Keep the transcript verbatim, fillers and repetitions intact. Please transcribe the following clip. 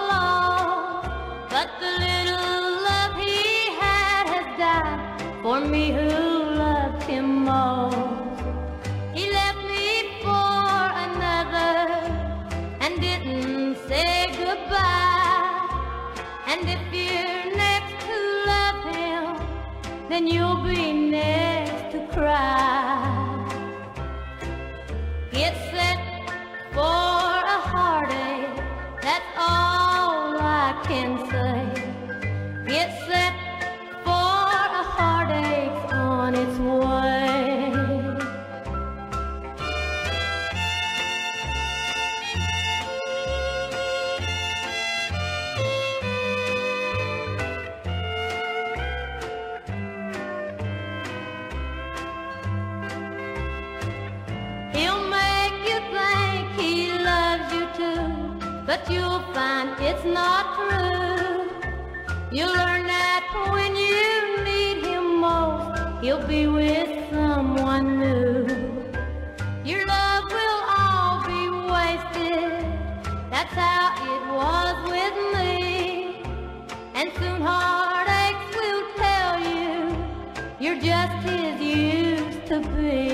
lost, but the little love he had has died for me who loved him most. He left me for another and didn't say goodbye. And if you're next to love him, then you'll be next to cry. Get set for a heartache, that's all I can say. Get set for a heartache on its way. He'll make you think he loves you too, but you'll find it's not true. You'll learn that when you need him most, he'll be with someone new. Your love will all be wasted, that's how it was with me. And soon heartaches will tell you you're just as you used to be.